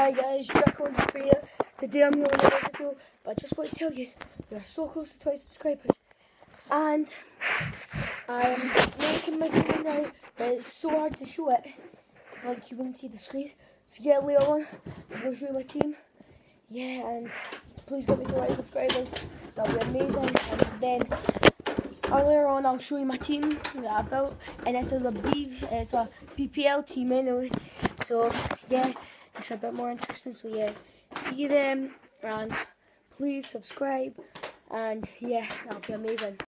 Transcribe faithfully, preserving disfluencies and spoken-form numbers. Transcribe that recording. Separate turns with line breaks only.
Hi guys, Jack on the here. Today I'm here on another video, but I just want to tell you, we are so close to twenty subscribers, and I am making my team now, but it's so hard to show it, because like you wouldn't see the screen. So yeah, later on, I'm going to show you my team. Yeah, and please get me to twenty subscribers, that'll be amazing. And then earlier on, I'll show you my team that I built, and this is a B, it's a B P L team anyway. So yeah, it's a bit more interesting. So yeah, see you then, and please subscribe, and yeah, that'll be amazing.